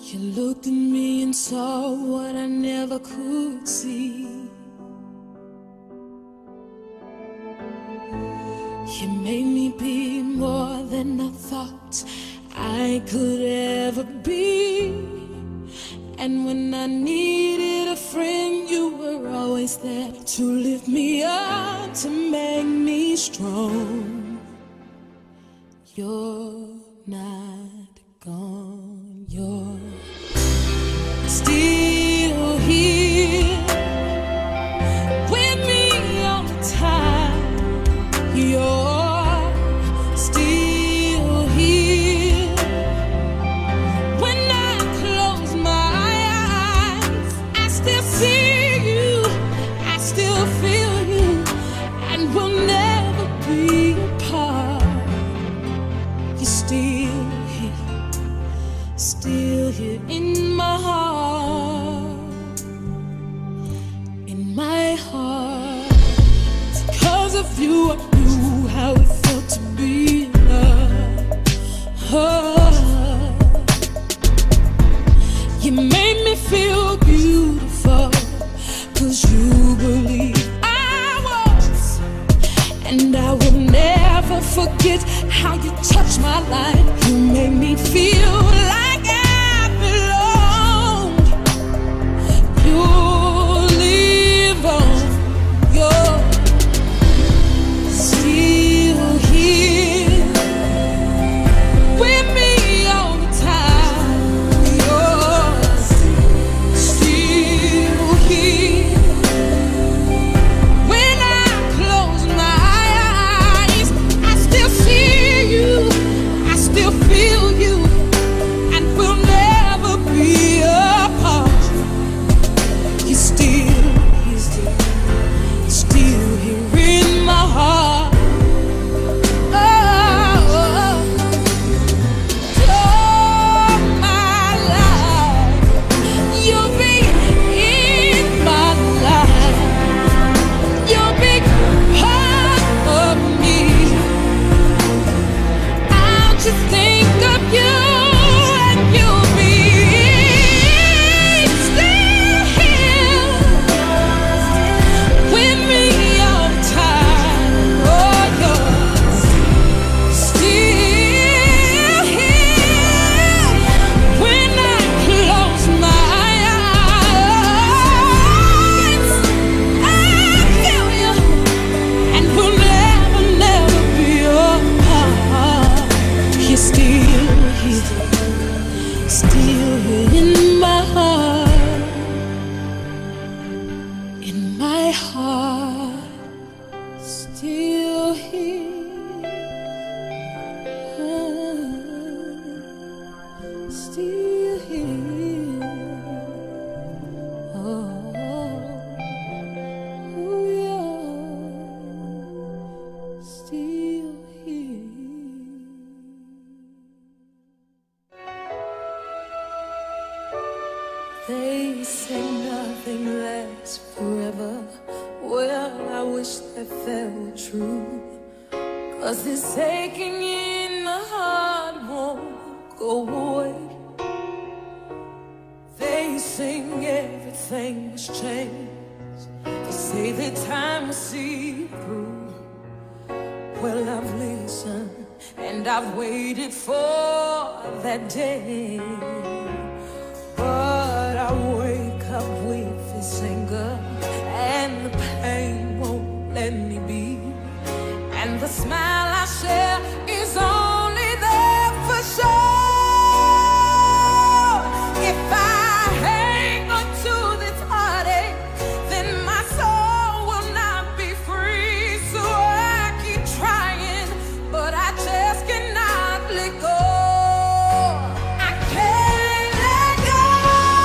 You looked at me and saw what I never could see. You made me be more than I thought I could ever be. And when I needed a friend, you were always there to lift me up, to make me strong. You're not gone, you're still here with me all the time. You're still here. When I close my eyes, I still see you, I still feel you, and we'll never be apart. You're still here in my heart, in my heart. Because of you, I knew how it felt to be loved. Oh, you made me feel beautiful, 'cause you believed I was. And I will never forget how you touched my life. You made me feel like I belonged. You live on. You're still here with me all the time. You're still here. When I close my eyes, I still see you, I still feel you, and we'll never be apart. You're still here in my heart. Oh, all my life, you'll be in my life. You'll be part of me. I'll just think of you, and you'll be still here with me all the time. Oh, you're still here. When I close my eyes, I feel you, and we'll never, never be apart. You're still here in my heart, in my heart, still here, still here. Oh, yeah, still here. They say nothing lasts forever. Well, I wish that were true, 'cause this aching in the heart won't go away. They sing everything was changed. They say that time will see through. Well, I've listened and I've waited for that day. But I wake up with this anger, and the pain won't let me be. And the smile I share is only there for sure. If I hang on to this heartache, then my soul will not be free. So I keep trying, but I just cannot let go. I can't let go.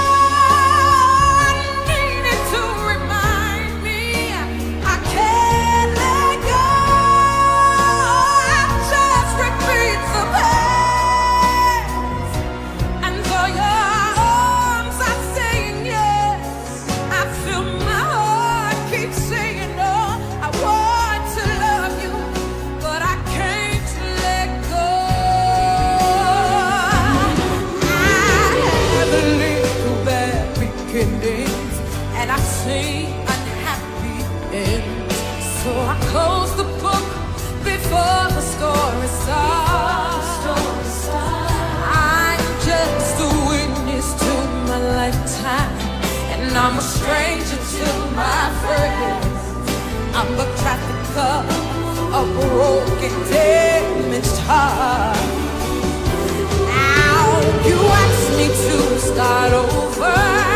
beginnings, and I've seen unhappy ends. So I close the book before the story starts. I'm just a witness to my lifetime, and I'm a stranger to my friends. I'm a trafficker, a broken, damaged heart. Now you ask me to start over.